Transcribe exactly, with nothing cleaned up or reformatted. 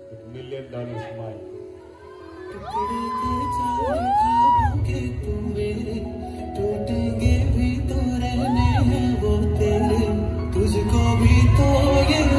with million dollar smile. टुकड़े कर जाए ख्वाबों के तू मेरे, टूटेंगे भी तो रहने हैं वो तेरे, तुझको भी तो ये